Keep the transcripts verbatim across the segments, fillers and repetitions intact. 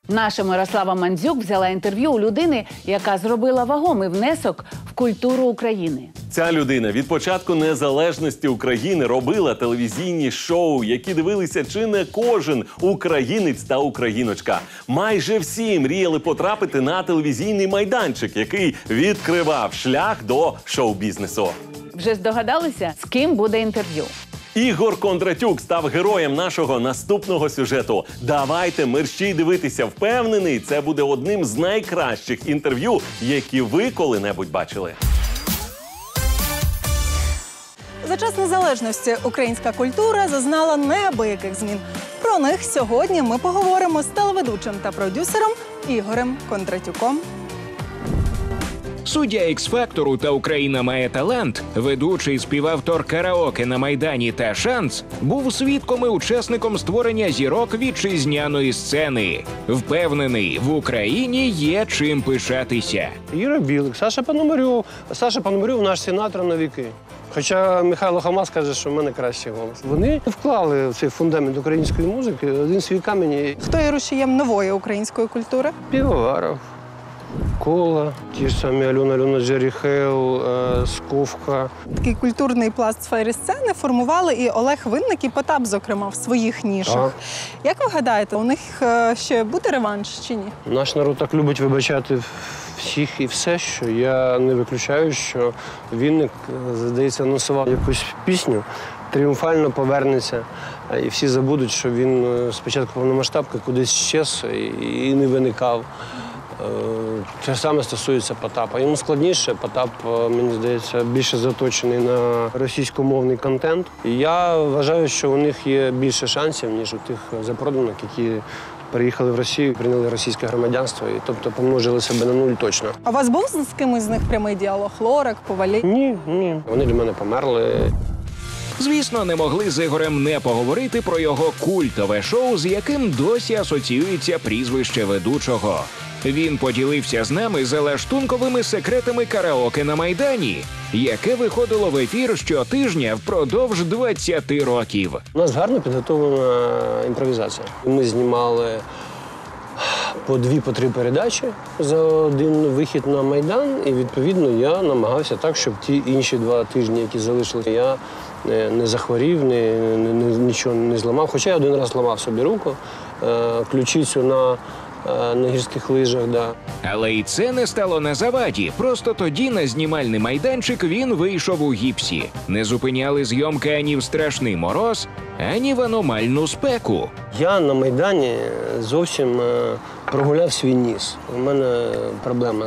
Наша Мирослава Мандзюк взяла інтерв'ю у людини, яка зробила вагомий внесок в культуру України. Ця людина від початку незалежності України робила телевізійні шоу, які дивилися чи не кожен українець та україночка. Майже всі мріяли потрапити на телевізійний майданчик, який відкривав шлях до шоу-бізнесу. Вже здогадалися, з ким буде інтерв'ю? Ігор Кондратюк став героєм нашого наступного сюжету. Давайте мерщій дивитися. Впевнений, це буде одним з найкращих інтерв'ю, які ви коли-небудь бачили. За час незалежності українська культура зазнала неабияких змін. Про них сьогодні ми поговоримо з телеведучим та продюсером Ігорем Кондратюком. Суддя «Ікс-фактору» та «Україна має талант», ведучий співавтор караоке на Майдані та «Шанс» був свідком і учасником створення зірок вітчизняної сцени. Впевнений, в Україні є чим пишатися. Іра Білик, Саша Пономарьов. Саша Пономарьов – наш сенатор на віки. Хоча Михайло Хамас каже, що в мене кращий голос. Вони вклали в цей фундамент української музики один свій камінь. Хто є рушієм нової української культури? Півоваров, Кола, ті ж самі Альона Альона Джеріхел, Сковка. Такий культурний пласт сфери сцени формували і Олег Винник, і Потап, зокрема, в своїх нішах. Так. Як ви гадаєте, у них ще буде реванш чи ні? Наш народ так любить вибачати всіх і все, що я не виключаю, що Вінник, здається, анонсував якусь пісню, тріумфально повернеться, і всі забудуть, що він спочатку повномасштабки кудись щез і не виникав. Те саме стосується Потапа. Йому складніше, Потап, мені здається, більше заточений на російськомовний контент. І я вважаю, що у них є більше шансів, ніж у тих запроданок, які приїхали в Росію, прийняли російське громадянство, і тобто помножили себе на нуль точно. А у вас був з кимось з них прямий діалог? Лорак, Повалій? Ні, ні. Вони для мене померли. Звісно, не могли з Ігорем не поговорити про його культове шоу, з яким досі асоціюється прізвище ведучого. Він поділився з нами залаштунковими секретами караоке на Майдані, яке виходило в ефір щотижня впродовж двадцяти років. У нас гарно підготовлена імпровізація. Ми знімали по дві, по три передачі за один вихід на Майдан, і, відповідно, я намагався так, щоб ті інші два тижні, які залишилися, я не захворів, не, не, нічого не зламав. Хоча я один раз зламав собі руку, ключицю на на гірських лижах, да. Але і це не стало на заваді. Просто тоді на знімальний майданчик він вийшов у гіпсі. Не зупиняли зйомки ані в страшний мороз, ані в аномальну спеку. Я на Майдані зовсім прогуляв свій ніс. У мене проблема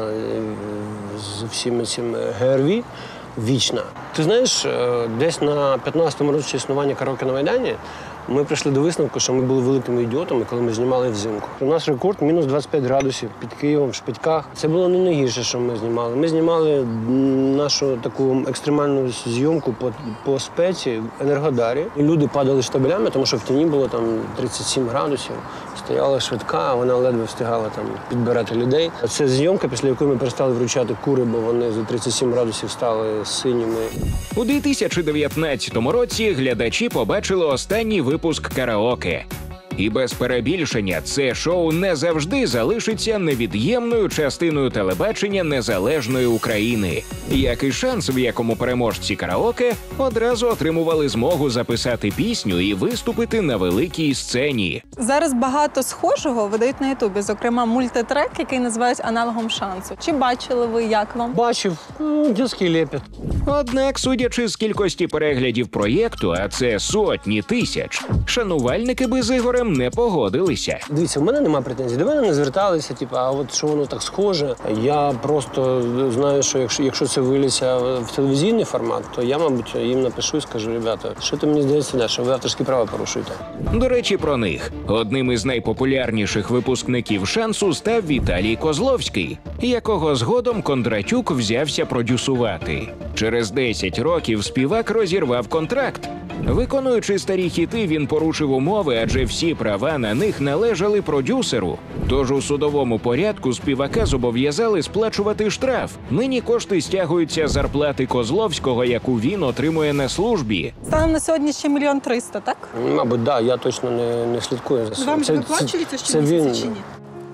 з всім цим ГРВІ вічна. Ти знаєш, десь на п'ятнадцятому році існування караоке на Майдані ми прийшли до висновку, що ми були великими ідіотами, коли ми знімали взимку. У нас рекорд мінус двадцять п'ять градусів під Києвом, в Шпитьках. Це було не найгірше, що ми знімали. Ми знімали нашу таку екстремальну зйомку по, по спеці в Енергодарі. І люди падали штабелями, тому що в тіні було там тридцять сім градусів. Стояла швидка, а вона ледве встигала там підбирати людей. Це зйомка, після якої ми перестали вручати кури, бо вони за тридцять сім градусів стали синіми. У дві тисячі дев'ятнадцятому році глядачі побачили останній випуск караоке. І без перебільшення це шоу не завжди залишиться невід'ємною частиною телебачення незалежної України. Як і «Шанс», в якому переможці караоке одразу отримували змогу записати пісню і виступити на великій сцені. Зараз багато схожого видають на Ютубі, зокрема мультитрек, який називають аналогом «Шансу». Чи бачили ви, як вам? Бачив. Дітський лепет. Однак, судячи з кількості переглядів проєкту, а це сотні тисяч, шанувальники би з Ігорем не погодилися. Дивіться, в мене немає претензій. До мене не зверталися, типу, а от що воно так схоже. Я просто знаю, що якщо, якщо це виліться в телевізійний формат, то я, мабуть, їм напишу і скажу: ребята, що ти мені здається, да, що ви авторські права порушуєте. До речі, про них. Одним із найпопулярніших випускників «Шансу» став Віталій Козловський, якого згодом Кондратюк взявся продюсувати. Через десять років співак розірвав контракт. Виконуючи старі хіти, він порушив умови, адже всі права на них належали продюсеру. Тож у судовому порядку співака зобов'язали сплачувати штраф. Нині кошти стягуються з зарплати Козловського, яку він отримує на службі. Станом на сьогодні ще мільйон триста, так? Мабуть, так, да, я точно не, не слідкую за цим. Вам ж виплачується щомісяця чи ні?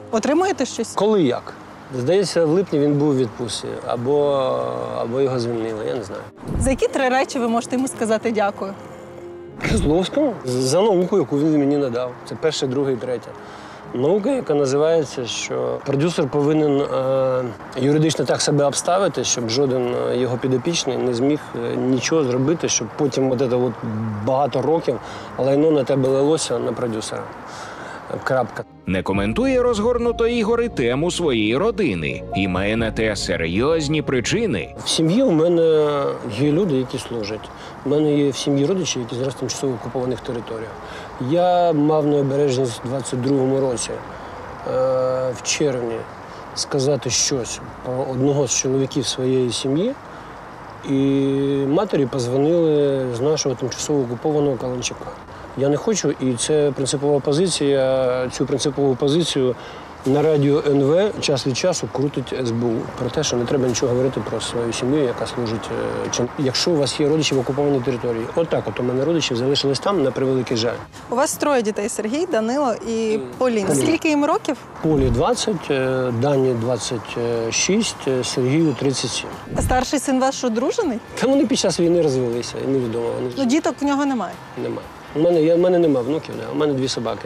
Отримуєте щось? Коли як? Здається, в липні він був у відпустці, або, або його звільнили, я не знаю. За які три речі ви можете йому сказати дякую? Козловському за науку, яку він мені надав. Це перше, друге і третє. Наука, яка називається, що продюсер повинен е, юридично так себе обставити, щоб жоден його підопічний не зміг нічого зробити, щоб потім от це от багато років лайно на тебе лилося на продюсера. Крапка. Не коментує розгорнуто Ігор і тему своєї родини і має на те серйозні причини. В сім'ї у мене є люди, які служать. У мене є в сім'ї родичі, які зараз тимчасово окупованих територіях. Я мав необережність у двадцять другому році, е, в червні, сказати щось про одного з чоловіків своєї сім'ї. І матері позвонили з нашого тимчасово окупованого Каланчака. Я не хочу, і це принципова позиція. Цю принципову позицію на радіо ен ве час від часу крутить ес бе у. Про те, що не треба нічого говорити про свою сім'ю, яка служить. Якщо у вас є родичі в окупованій території. Отак, от, от у мене родичі залишились там, на превеликий жаль. У вас троє дітей: Сергій, Данило і Поліна. Поліна. Скільки їм років? Полі двадцять, Дані двадцять шість, Сергію тридцять сім. А старший син ваш одружений? Та вони під час війни розвелися, і невідомо. Вони Ну, діток в нього немає. немає. У мене, я, у мене немає внуків, не. У мене дві собаки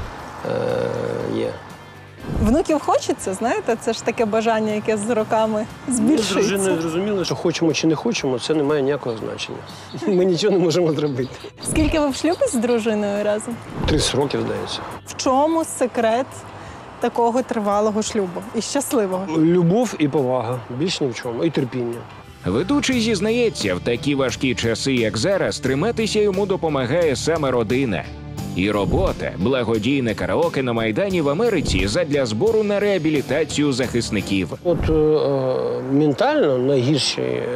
е, є. Внуків хочеться, знаєте, це ж таке бажання, яке з роками Ми з збільшується. дружиною зрозуміли, що хочемо чи не хочемо, це не має ніякого значення. Ми нічого не можемо зробити. Скільки ви в шлюбі з дружиною разом? тридцять років, здається. В чому секрет такого тривалого шлюбу і щасливого? Любов і повага, більш ні в чому, і терпіння. Ведучий зізнається, в такі важкі часи, як зараз, триматися йому допомагає саме родина. І робота – благодійне караоке на Майдані в Америці задля збору на реабілітацію захисників. От е, ментально найгірші е,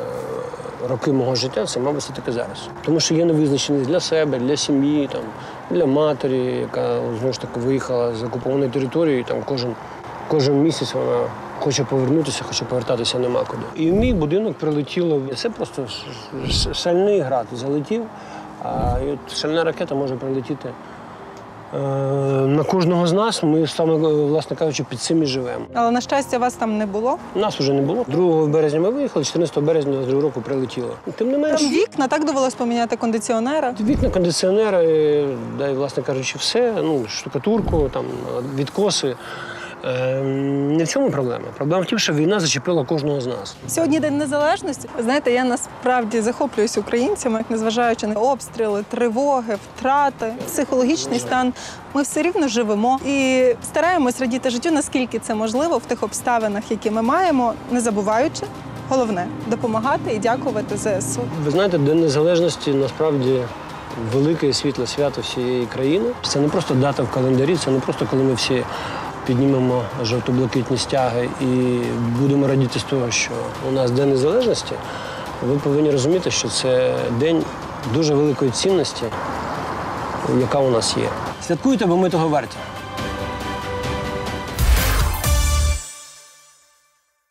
роки мого життя – це, мабуть, все таки зараз. Тому що є невизначеність для себе, для сім'ї, там, для матері, яка, знову ж таки, виїхала з окупованої території, і там кожен, кожен місяць вона хоче повернутися, хоче повертатися нема куди. І в мій будинок прилетіло, це просто шальний град залетів, а і от шальна ракета може прилетіти е, на кожного з нас. Ми саме, власне кажучи, під цим і живемо. Але, на щастя, вас там не було. Нас вже не було. другого березня ми виїхали, чотирнадцятого березня двадцять другого року прилетіло. Тим не менш, Там вікна, так довелось поміняти кондиціонера. вікна, кондиціонери, да, і, власне кажучи, все, ну, штукатурку, там, відкоси. Е, не в цьому проблема. Проблема в тім, що війна зачепила кожного з нас. Сьогодні День Незалежності. Знаєте, я насправді захоплююсь українцями, незважаючи на обстріли, тривоги, втрати, психологічний стан. Ми все рівно живемо і стараємось радіти життю, наскільки це можливо в тих обставинах, які ми маємо, не забуваючи. Головне – допомагати і дякувати зеес у. Ви знаєте, День Незалежності насправді велике і світле свято всієї країни. Це не просто дата в календарі, це не просто коли ми всі піднімемо жовто-блакитні стяги і будемо радіти з того, що у нас День Незалежності. Ви повинні розуміти, що це день дуже великої цінності, яка у нас є. Святкуйте, бо ми того варті.